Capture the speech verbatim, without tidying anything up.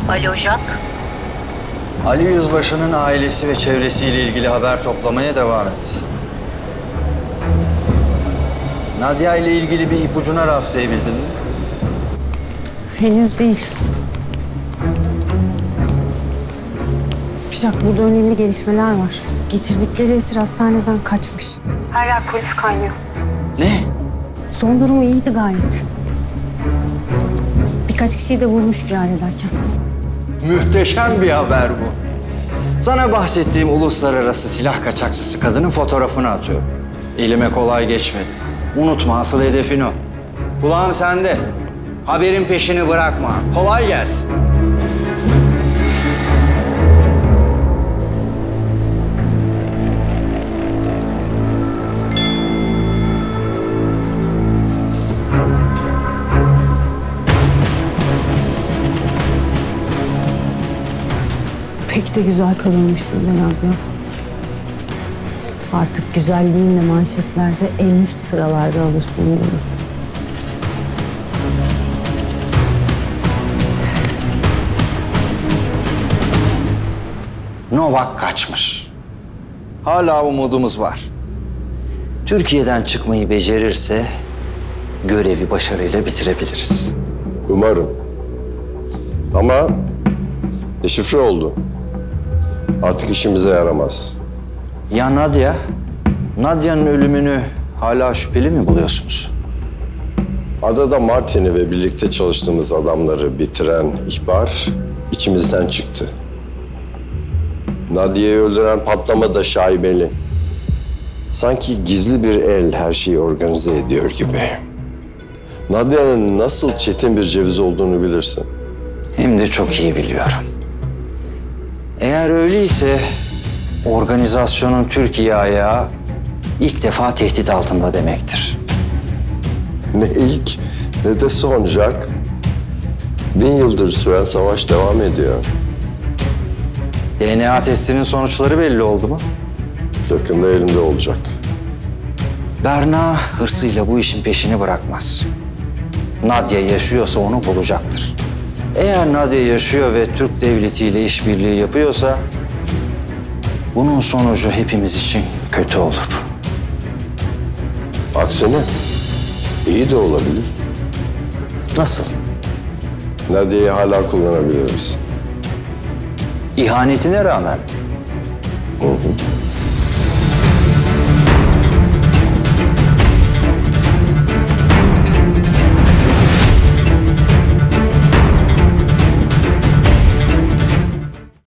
Alo Jack. Ali Yüzbaşı'nın ailesi ve çevresiyle ilgili haber toplamaya devam et. Nadia ile ilgili bir ipucuna rastlayabildin mi? Henüz değil. Jack, burada önemli gelişmeler var. Getirdikleri esir hastaneden kaçmış. Her yer polis kaynıyor. Ne? Son durumu iyiydi gayet. Birkaç kişiyi de vurmuş firar ederken. Muhteşem bir haber bu. Sana bahsettiğim uluslararası silah kaçakçısı kadının fotoğrafını atıyorum. Elime kolay geçmedi. Unutma, asıl hedefin o. Kulağım sende. Haberin peşini bırakma. Kolay gelsin. Pek de güzel kadınmışsın be Nadia. Artık güzelliğinle manşetlerde en üst sıralarda alırsın yerini. Novak kaçmış. Hala umudumuz var. Türkiye'den çıkmayı becerirse görevi başarıyla bitirebiliriz. Umarım. Ama deşifre oldu. Artık işimize yaramaz. Ya Nadia? Nadia'nın ölümünü hala şüpheli mi buluyorsunuz? Adada Martin'i ve birlikte çalıştığımız adamları bitiren ihbar içimizden çıktı. Nadia'yı öldüren patlama da şaibeli. Sanki gizli bir el her şeyi organize ediyor gibi. Nadia'nın nasıl çetin bir ceviz olduğunu bilirsin. Hem de çok iyi biliyorum. Eğer öyleyse organizasyonun Türkiye ayağı ilk defa tehdit altında demektir. Ne ilk ne de son Jack. Bin yıldır süren savaş devam ediyor. D N A testinin sonuçları belli oldu mu? Yakında elimde olacak. Berna hırsıyla bu işin peşini bırakmaz. Nadia yaşıyorsa onu bulacaktır. Eğer Nadia yaşıyor ve Türk devletiyle işbirliği yapıyorsa bunun sonucu hepimiz için kötü olur. Aksine iyi de olabilir. Nasıl? Nadia'yı hala kullanabiliriz. İhanetine rağmen. Hı hı.